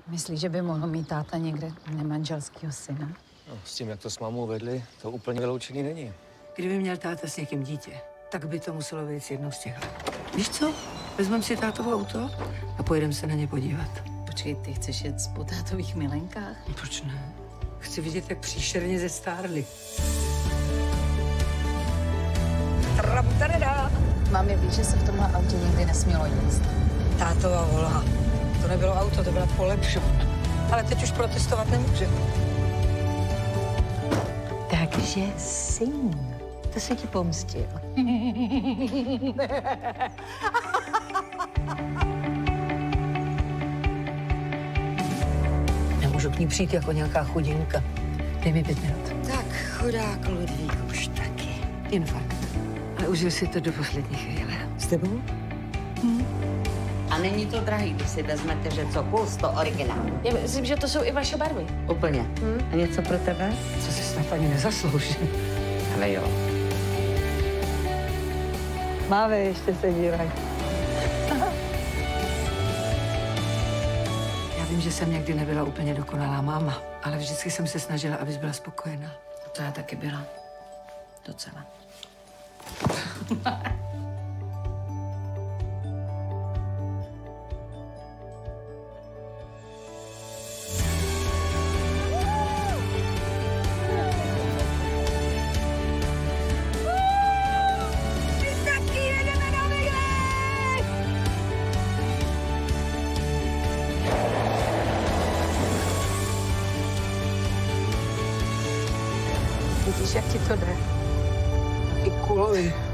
Myslíš, že by mohl mít táta někde nemanželského syna? No, s tím, jak to s mámou vedli, to úplně vyloučený není. Kdyby měl táta s někým dítě, tak by to muselo být jednou z těch. Víš co? Vezmeme si tátovo auto a pojedeme se na ně podívat. Počkej, ty chceš jet po tátových milenkách? Proč ne? Chci vidět, jak příšerně zestárli. Mámě ví, že se v tomhle autě nikdy nesmělo jíst. Tátová volá. To nebylo auto, to byla polepšovna. Ale teď už protestovat nemůže. Takže syn. To se ti pomstil. Nemůžu k ní přijít jako nějaká chudinka. Dej mi 5 minut. Tak, chudák Ludvík už taky. Infarkt. Ale užil si to do poslední chvíle. S tebou? A není to drahý, když si vezmete, že co kus, to originál. Já myslím, že to jsou i vaše barvy. Úplně. A něco pro tebe? Co si snad ani nezaslouží. Ale jo. Mávej, ještě se dívej. Já vím, že jsem někdy nebyla úplně dokonalá máma, ale vždycky jsem se snažila, abys byla spokojená. To já taky byla. Docela. Vidíš, jak ti to jde? Taky kulový.